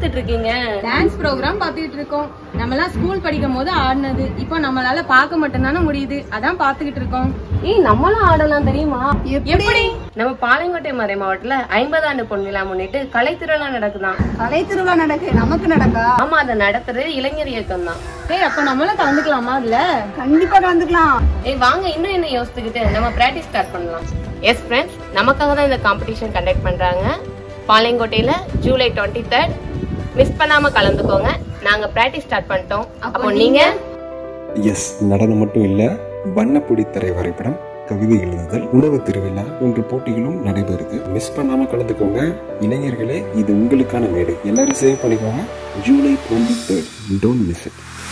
பாத்துட்டு இருக்கீங்க? Dance program பாத்துட்டு இருக்கோம். நம்மலாம் ஸ்கூல் படிக்கும் போது ஆடினது இப்போ நம்மளால பார்க்க மட்டும் தானே முடியுது, அதான் பாத்துக்கிட்டு இருக்கோம். நம்மளும் ஆடலாம் தெரியுமா? எப்படி? நம்ம பாளையங்கோட்டை மறை மாவட்டத்துல 50 ஆண்டு பொன் விழா முன்னிட்டு கலை திருவிழா நடக்குதான். கலை திருவிழா நடக்கு? நமக்கு நடக்கா? ஆமா, அதை நடத்துறது இளைஞர் இயக்கம் தான். அப்ப நம்மளும் கலந்துக்கலாமா? அதுல கண்டிப்பா கலந்துக்கலாம். வாங்க, இன்னும் என்ன யோசிச்சுக்கிட்டு நம்ம பிராக்டிஸ் ஸ்டார்ட் பண்ணலாம். எஸ் ஃப்ரெண்ட்ஸ், நமக்காக தான் இந்த காம்படிஷன் கண்டக்ட் பண்றாங்க. பாளையங்கோட்டையில ஜூலை 23rd. மிஸ் பண்ணாம கலந்துக்கோங்க. நாங்க பிராக்டிஸ் ஸ்டார்ட் பண்ணிட்டோம். அப்போ நீங்க? எஸ், நடனம் மட்டும் இல்ல, வண்ணப்பொடி திரை வரைபடம், கவிதை எழுதுதல், உணவு திருவிழா போன்ற போட்டிகளும் நடைபெறுது. மிஸ் பண்ணாம கலந்துக்கோங்க. இளைஞர்களே, இது உங்களுக்கான மேடை. எல்லாரும் சேவ் பண்ணிக்கோங்க. July 23rd. Don't miss it.